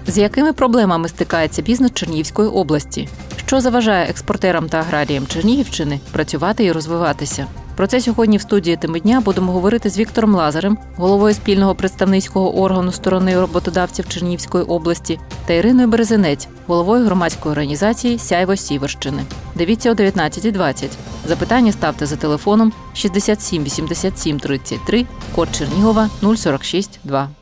З якими проблемами стикається бізнес Чернігівської області? Що заважає експортерам та аграріям Чернігівщини працювати і розвиватися? Про це сьогодні в студії «Теми дня» будемо говорити з Віктором Лазарем, головою спільного представницького органу сторони роботодавців Чернігівської області, та Іриною Березенець, головою громадської організації «Сяйво Сіверщини». Дивіться о 19:20. Запитання ставте за телефоном 67 87 33, код Чернігова 046 2.